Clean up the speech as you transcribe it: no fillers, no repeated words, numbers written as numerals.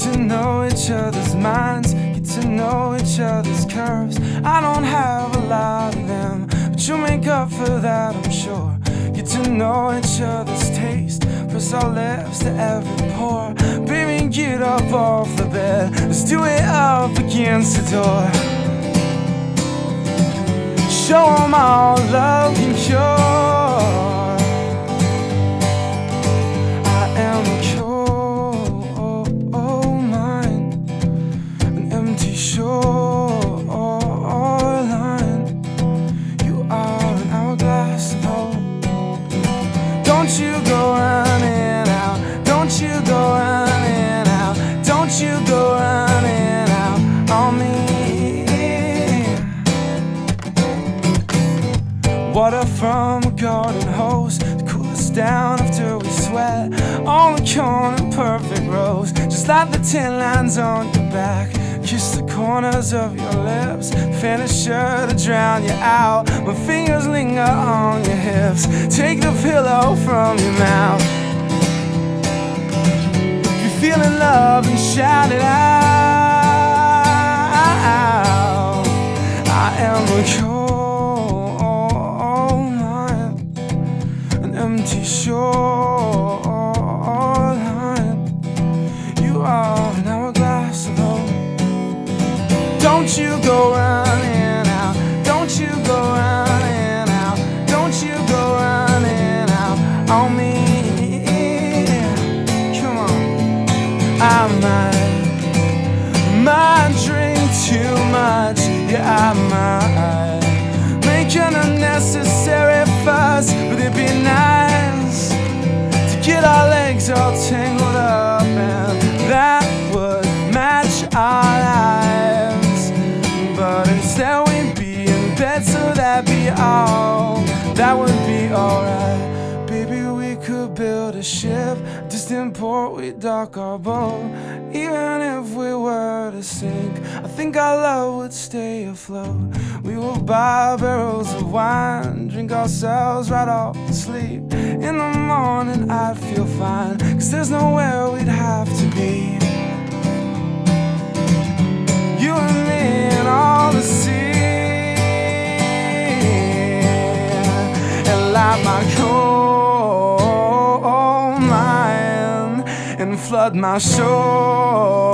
to know each other's minds, get to know each other's curves. I don't have a lot of them, but you make up for that, I'm sure. Get to know each other's taste, press our lips to every pore. Baby, get up off the bed, let's do it up against the door. Show 'em all love can cure. I am a cold mind, an empty shoreline. You are an hourglass of hope. Don't you go running out, don't you go running out, don't you go running out on me. Water from a garden hose to cool us down after we sweat. On the corner, perfect rose, just like the tin lines on your back. Kiss the corners of your lips, finisher to drown you out. My fingers linger on your hips, take the pillow from your mouth. If you're feeling love, then shout it out. I am a empty shoreline. You are an hourglass of hope. Don't you go running out, don't you go running out, don't you go running out on me. Come on. I might drink too much, yeah, I might make an unnecessary fuss, but it'd be nice to get our legs all tangled up, and that would match our lives. But instead we'd be in bed, so that'd be all. That would be alright. Baby, we could build a ship, distant port, we'd dock our boat. Even if we were to sink, I think our love would stay afloat. We will buy barrels of wine, drink ourselves right off to sleep. In the morning I'd feel fine, 'cause there's nowhere we'd have to be. You and me and all the sea, and light my coal mine and flood my shore.